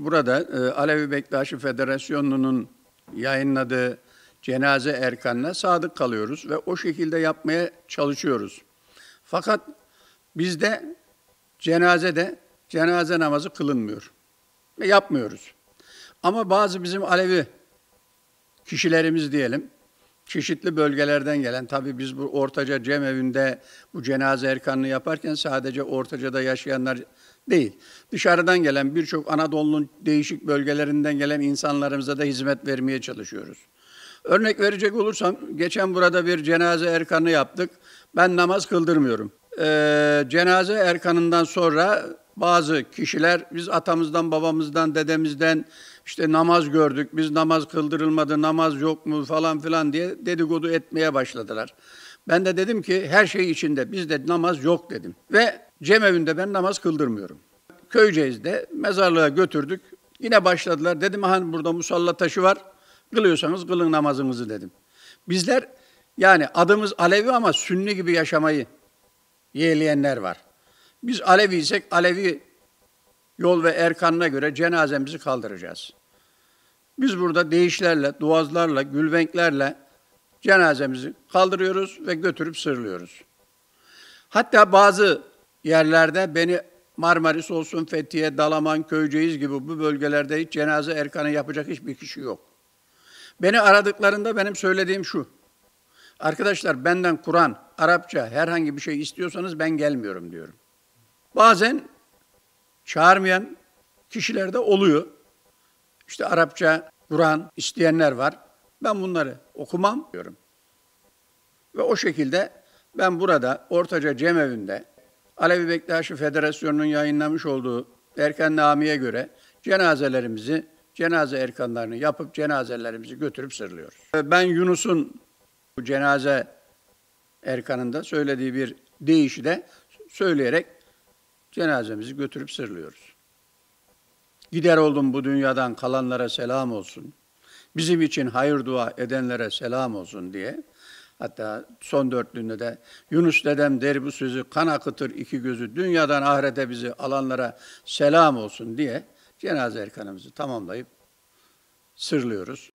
Burada Alevi Bektaşi Federasyonu'nun yayınladığı cenaze erkanına sadık kalıyoruz ve o şekilde yapmaya çalışıyoruz. Fakat bizde cenaze namazı kılınmıyor ve yapmıyoruz. Ama bazı bizim Alevi kişilerimiz diyelim, çeşitli bölgelerden gelen, tabii biz bu Ortaca Cemevinde bu cenaze erkanını yaparken sadece Ortaca'da yaşayanlar değil, dışarıdan gelen birçok Anadolu'nun değişik bölgelerinden gelen insanlarımıza da hizmet vermeye çalışıyoruz. Örnek verecek olursam, geçen burada bir cenaze erkanı yaptık. Ben namaz kıldırmıyorum. Cenaze erkanından sonra bazı kişiler, biz atamızdan, babamızdan, dedemizden işte namaz gördük, biz namaz kıldırılmadı, namaz yok mu falan filan diye dedikodu etmeye başladılar. Ben de dedim ki her şey içinde, bizde namaz yok dedim. Ve cemevinde ben namaz kıldırmıyorum. Köyceğiz'de mezarlığa götürdük. Yine başladılar. Dedim hani burada musalla taşı var, kılıyorsanız kılın namazınızı dedim. Bizler yani adımız Alevi ama Sünni gibi yaşamayı yeğleyenler var. Biz Aleviysek Alevi yol ve erkanına göre cenazemizi kaldıracağız. Biz burada deyişlerle, duazlarla, gülbenklerle cenazemizi kaldırıyoruz ve götürüp sırlıyoruz. Hatta bazı yerlerde beni Marmaris olsun, Fethiye, Dalaman, Köyceğiz gibi bu bölgelerde hiç cenaze erkanı yapacak hiçbir kişi yok. Beni aradıklarında benim söylediğim şu: arkadaşlar benden Kur'an, Arapça herhangi bir şey istiyorsanız ben gelmiyorum diyorum. Bazen çağırmayan kişiler de oluyor. İşte Arapça, Kur'an isteyenler var. Ben bunları okumam diyorum. Ve o şekilde ben burada Ortaca Cemevinde Alevi Bektaşi Federasyonu'nun yayınlamış olduğu erkannameye göre cenaze erkanlarını yapıp cenazelerimizi götürüp sırlıyoruz. Ben Yunus'un bu cenaze erkanında söylediği bir deyişi de söyleyerek cenazemizi götürüp sırlıyoruz. Gider oldum bu dünyadan kalanlara selam olsun. Bizim için hayır dua edenlere selam olsun diye. Hatta son dörtlüğünde de Yunus dedem der bu sözü, kan akıtır iki gözü, dünyadan ahirete bizi alanlara selam olsun diye cenaze erkanımızı tamamlayıp sırlıyoruz.